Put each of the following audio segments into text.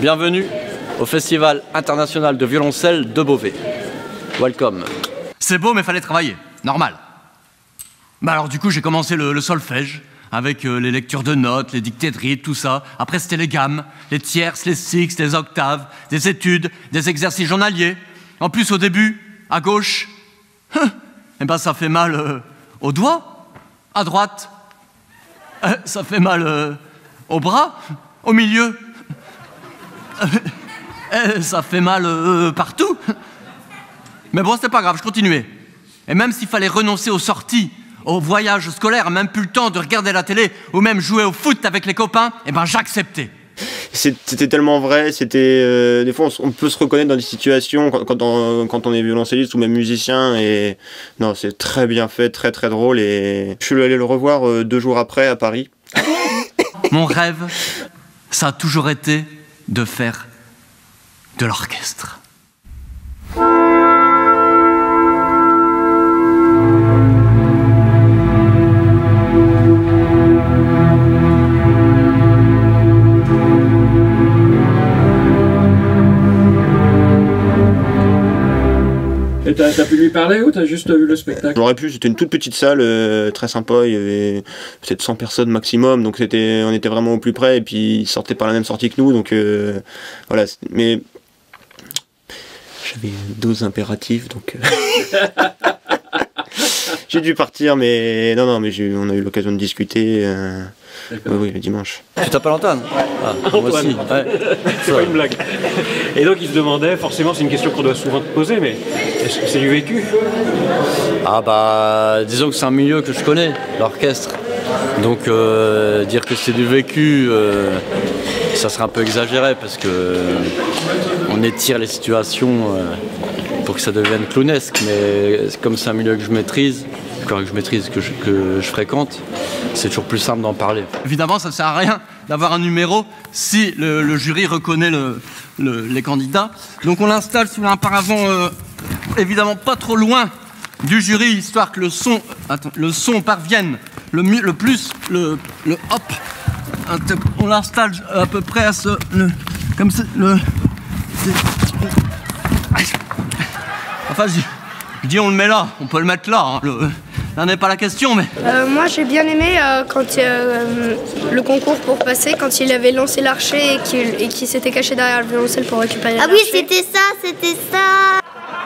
Bienvenue au Festival international de violoncelle de Beauvais. Welcome. C'est beau, mais fallait travailler. Normal. Bah alors du coup, j'ai commencé le solfège, avec les lectures de notes, les dictées de rythme, tout ça. Après, c'était les gammes, les tierces, les sixtes, les octaves, des études, des exercices journaliers. En plus, au début, à gauche, eh ben ça fait mal au doigt, à droite, ça fait mal au bras, au milieu, ça fait mal partout. Mais bon, c'était pas grave, je continuais. Et même s'il fallait renoncer aux sorties, aux voyages scolaires, même plus le temps de regarder la télé ou même jouer au foot avec les copains, eh ben j'acceptais. C'était tellement vrai, c'était des fois on peut se reconnaître dans des situations quand on est violoncelliste ou même musicien, et non, c'est très bien fait, très très drôle, et je suis allé le revoir 2 jours après à Paris. Mon rêve, ça a toujours été de faire de l'orchestre. Et t'as pu lui parler ou t'as juste vu le spectacle? J'aurais pu, c'était une toute petite salle, très sympa, il y avait peut-être 100 personnes maximum, donc on était vraiment au plus près, et puis ils sortaient par la même sortie que nous, donc voilà, mais j'avais une dose impérative, donc j'ai dû partir, mais non, mais on a eu l'occasion de discuter. Oui, le dimanche. Tu t'appelles Antoine? Ah, moi aussi. Ouais. C'est pas une blague. Et donc il se demandait, forcément c'est une question qu'on doit souvent te poser, mais est-ce que c'est du vécu? Ah bah, disons que c'est un milieu que je connais, l'orchestre. Donc dire que c'est du vécu, ça serait un peu exagéré, parce que on étire les situations pour que ça devienne clownesque. Mais comme c'est un milieu que je maîtrise, que je fréquente, c'est toujours plus simple d'en parler. Évidemment, ça ne sert à rien d'avoir un numéro si le jury reconnaît les candidats. Donc on l'installe sur un paravent évidemment pas trop loin du jury, histoire que le son parvienne le plus, le hop. On l'installe à peu près à comme ça, enfin, je dis on le met là, on peut le mettre là. Hein, là n'est pas la question, mais... Moi j'ai bien aimé quand le concours pour passer, quand il avait lancé l'archet et qu'il s'était caché derrière le violoncelle pour récupérer l'archet. Ah oui, c'était ça.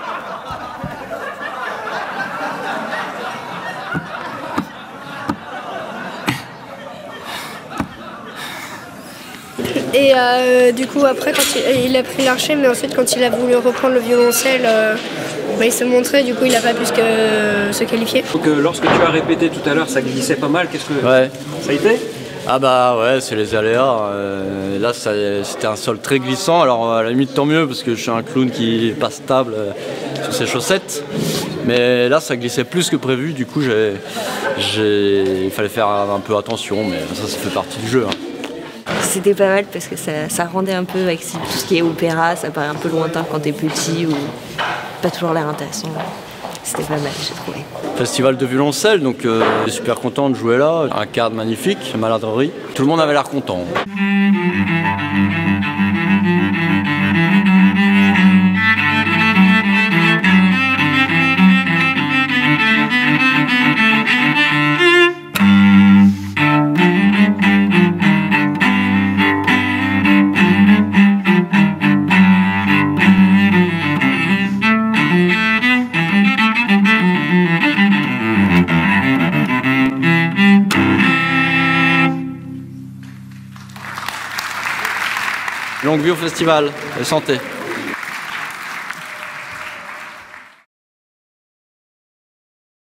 Et du coup après quand il a pris l'archet, mais ensuite quand il a voulu reprendre le violoncelle, il s'est montré, du coup il n'a pas pu se qualifier. Donc lorsque tu as répété tout à l'heure, ça glissait pas mal, qu'est-ce que... Ouais. Ça a été? Ah bah ouais, c'est les aléas. Là, c'était un sol très glissant. Alors à la limite, tant mieux, parce que je suis un clown qui n'est pas stable sur ses chaussettes. Mais là, ça glissait plus que prévu. Du coup, il fallait faire un peu attention, mais ça fait partie du jeu. Hein. C'était pas mal parce que ça rendait un peu, avec tout ce qui est opéra, ça paraît un peu lointain quand t'es petit ou pas toujours l'air intéressant. C'était pas mal, j'ai trouvé. Festival de violoncelle, donc je suis super content de jouer là. Un cadre magnifique, maladrerie. Tout le monde avait l'air content. Longue vie au festival et santé.